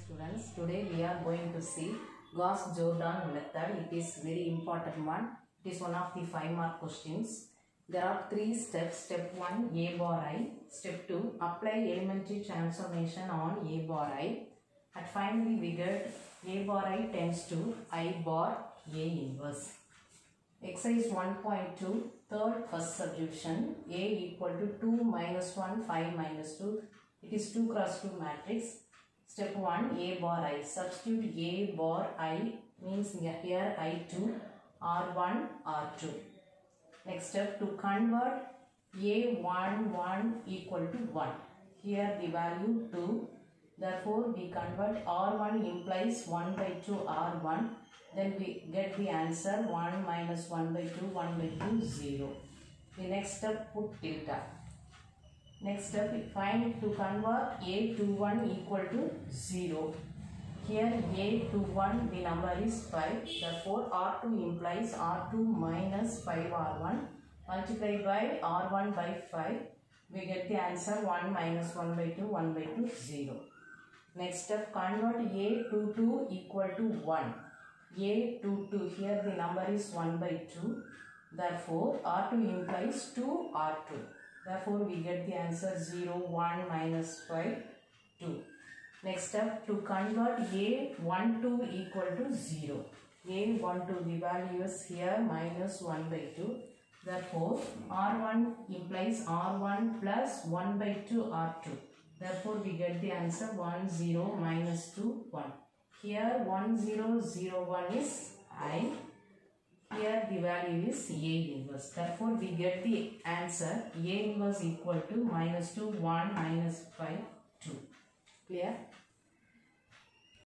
students. Today we are going to see Gauss-Jordan method. It is very important one. It is one of the 5-mark questions. There are 3 steps. Step 1, A bar I. Step 2, apply elementary transformation on A bar I. And finally we get A bar I tends to I bar A inverse. Exercise 1.2, third first substitution. A equal to 2 minus 1, 5 minus 2. It is 2 cross 2 matrix. Step 1, A bar I. Substitute A bar I means here I2, R1, R2. Next step, to convert A1, 1 equal to 1. Here the value 2. Therefore, we convert R1 implies 1 by 2 R1. Then we get the answer 1 minus 1 by 2, 1 by 2, 0. The next step, put tilde. Next step, find to convert A21 equal to 0. Here A21, the number is 5. Therefore, R2 implies R2 minus 5R1 multiplied by R1 by 5. We get the answer 1 minus 1 by 2, 1 by 2, 0. Next step, convert A22 equal to 1. A22, here the number is 1 by 2. Therefore, R2 implies 2 R2. Therefore, we get the answer 0, 1 minus 5, 2. Next step, to convert A12 equal to 0. A12, the value is here minus 1 by 2. Therefore, R1 implies R1 plus 1 by 2 R2. Therefore, we get the answer 1, 0, minus 2, 1. Here 1, 0, 0, 1 is I. Here the value is A inverse. Therefore, we get the answer A inverse equal to minus 2, 1, minus 5, 2. Clear?